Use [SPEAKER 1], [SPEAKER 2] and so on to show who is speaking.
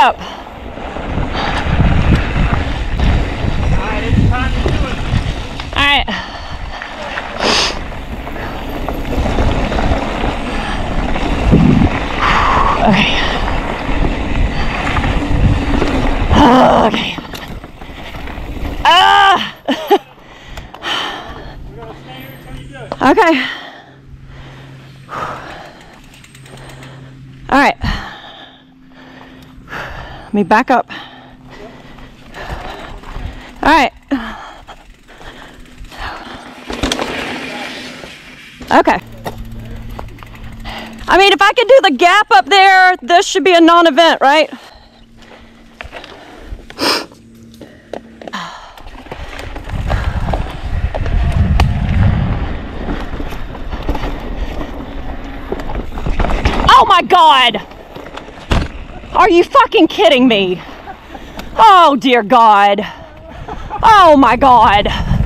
[SPEAKER 1] up.
[SPEAKER 2] Alright, it's time to do it.
[SPEAKER 1] Alright. Okay. Okay. Ah!
[SPEAKER 2] We're gonna stay here until you do it.
[SPEAKER 1] Okay. All right. Let me back up. All right. Okay. I mean, if I could do the gap up there, this should be a non-event, right? Oh my God! Are you fucking kidding me? Oh dear God. Oh my God.